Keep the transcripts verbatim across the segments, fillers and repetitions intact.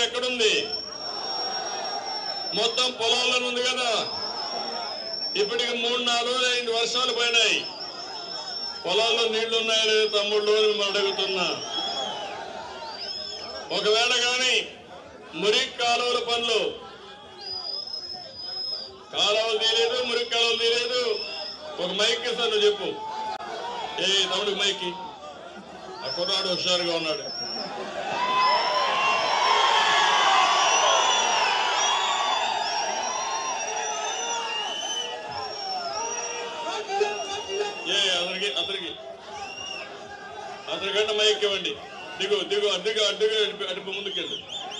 ఎక్కడుంది? మొత్తం పొలాల్లో ఉంది కదా. ఇప్పటికి మూడు నాలుగు ఐదు వర్షాలు పోయినాయి. పొలాల్లో నీళ్లు ఉన్నాయా లేదా తమ్ముళ్ళు అని అడుగుతున్నా. ఒకవేళ కానీ మురికి కాలువల పనులు, కాలువలు తీయలేదు, మురికి కాలువలు తీయలేదు. ఒక మైక్ ఇస్తాను చెప్పు. ఏ తమ్ముడికి మైకి. ఆ కుర్రాడు హుషారుగా ఉన్నాడు. ఏ అతనికి అతనికి అతనికంటే మైక్ ఇవ్వండి. దిగు దిగు అడ్డుగా అడ్డుగా అడుపు ముందుకెళ్ళు.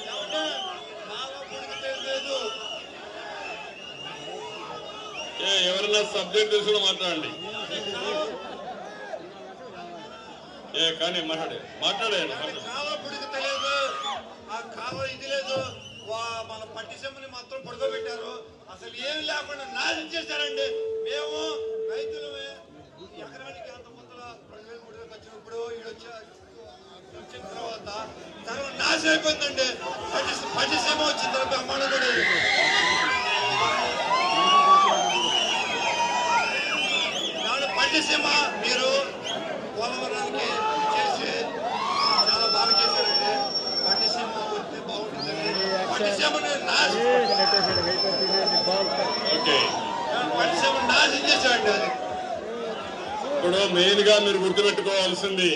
ఏ ఎవరైనా సబ్జెక్ట్ తీసుకుని మాట్లాడండి. ఏ కానీ మాట్లాడే మాట్లాడేయండి. ఇది లేదు, మన పట్టిసీమని మాత్రం పడుకోబెట్టారు. అసలు ఏమి లేకుండా నాశనం చేశారండి. మేము రైతులమే ఎకరానికి అంత ముందర రెండు వేల మూడు వేలకు వచ్చినప్పుడు ఈడొచ్చ వచ్చిన తర్వాత సర్వ నాశనం అయిపోయిందండి. పట్టి పట్టిసీమ వచ్చిన తర్వాత అమ్మాడు కూడా పట్టిసీమ మీరు పోలవరానికి చేసి చాలా బాగా చేశారండి. పట్టిసీమ వస్తే బాగుంటుందండి. పట్టిసీమని నాశనం పట్టిసీమని నాశనం చేశారండి. అది ఇప్పుడు మెయిన్ గా మీరు గుర్తుపెట్టుకోవాల్సింది,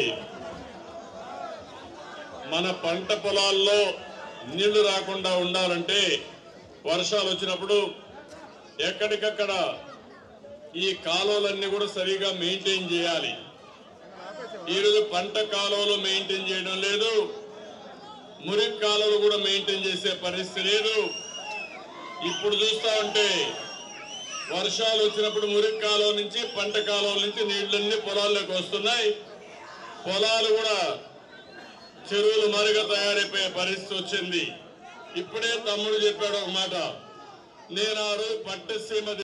మన పంట పొలాల్లో నీళ్లు రాకుండా ఉండాలంటే వర్షాలు వచ్చినప్పుడు ఎక్కడికక్కడ ఈ కాలువలన్నీ కూడా సరిగా మెయింటైన్ చేయాలి. ఈరోజు పంట కాలువలు మెయింటైన్ చేయడం లేదు, మురికి కాలువలు కూడా మెయింటైన్ చేసే పరిస్థితి లేదు. ఇప్పుడు చూస్తా ఉంటే వర్షాలు వచ్చినప్పుడు మురికి కాలువ నుంచి పంట కాలువ నుంచి నీళ్లన్నీ పొలాల్లోకి వస్తున్నాయి. పొలాలు కూడా చెరువులు మరుగా తయారైపోయే పరిస్థితి వచ్చింది. ఇప్పుడే తమ్ముడు చెప్పాడు ఒక మాట. నేను ఆ రోజు పట్టిసీమ